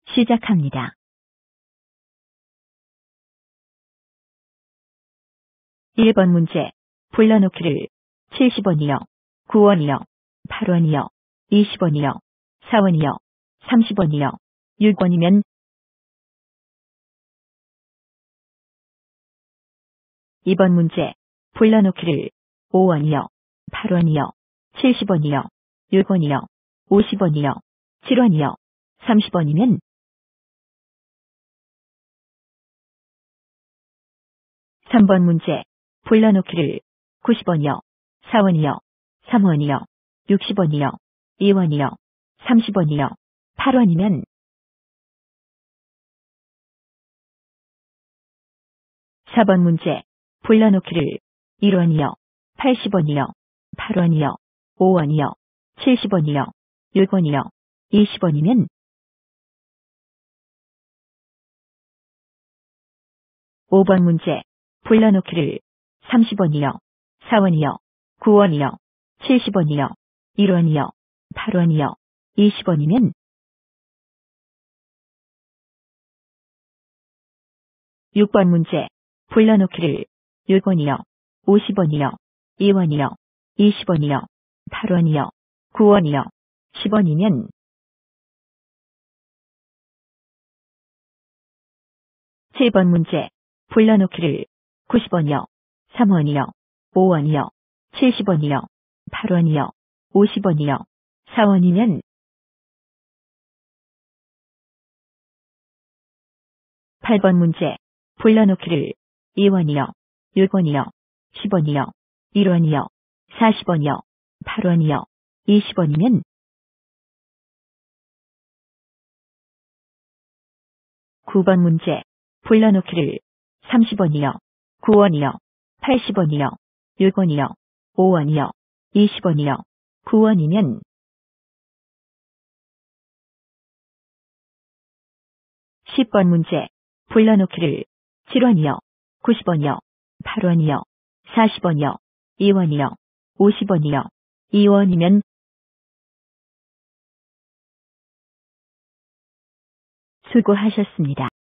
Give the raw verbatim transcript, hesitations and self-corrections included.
시작합니다. 일 번 문제. 불러놓기를 칠십 원이요, 구 원이요, 팔 원이요, 이십 원이요, 사 원이요, 삼십 원이요, 육 원이면 이 번 문제. 불러놓기를 오 원이요, 팔 원이요, 칠십 원이요, 육 원이요, 오십 원이요, 칠 원이요, 삼십 원이면 삼 번 문제. 불러놓기를 구십 원이요, 사 원이요, 삼 원이요, 육십 원이요, 이 원이요, 삼십 원이요, 팔 원이면 사 번 문제. 불러놓기를 일 원이요, 팔십 원이요, 팔 원이요, 오 원이요, 칠십 원이요, 육 원이요, 이십 원이면 오 번 문제. 불러놓기를 삼십 원이요, 사 원이요, 구 원이요, 칠십 원이요, 일 원이요, 팔 원이요, 이십 원이면 육 번 문제. 불러놓기를 육 원이요, 오십 원이요, 이 원이요, 이십 원이요, 팔 원이요, 구 원이요, 십 원이면 칠 번 문제. 불러놓기를 구십 원이요, 삼 원이요, 오 원이요, 칠십 원이요, 팔 원이요, 오십 원이요, 사 원이면 팔 번 문제. 불러놓기를 이 원이요, 육 원이요, 십 원이요, 일 원이요, 사십 원이요, 팔 원이요, 이십 원이면 구 번 문제. 불러놓기를 삼십 원이요, 구 원이요, 팔십 원이요, 육 원이요, 오 원이요, 이십 원이요, 구 원이면 십 번 문제. 불러놓기를 칠 원이요, 구십 원이요, 팔 원이요, 사십 원이요, 이 원이요, 오십 원이요, 이 원이면 수고하셨습니다.